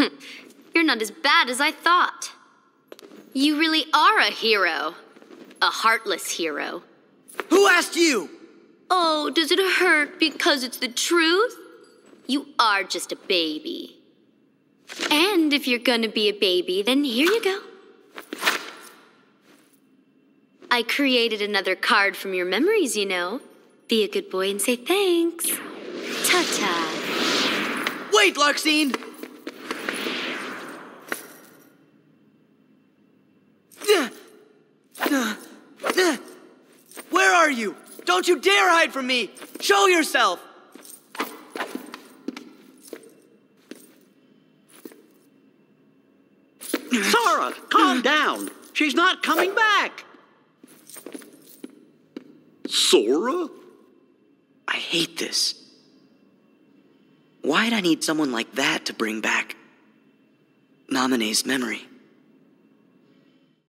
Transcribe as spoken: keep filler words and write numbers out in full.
You're not as bad as I thought. You really are a hero. A heartless hero. Who asked you? Oh, does it hurt because it's the truth? You are just a baby. And if you're gonna be a baby, then here you go. I created another card from your memories, you know. Be a good boy and say thanks. Ta-ta. Wait, Larxene! Where are you? Don't you dare hide from me! Show yourself! Sora, calm down. She's not coming back. Sora? I hate this. Why'd I need someone like that to bring back Naminé's memory?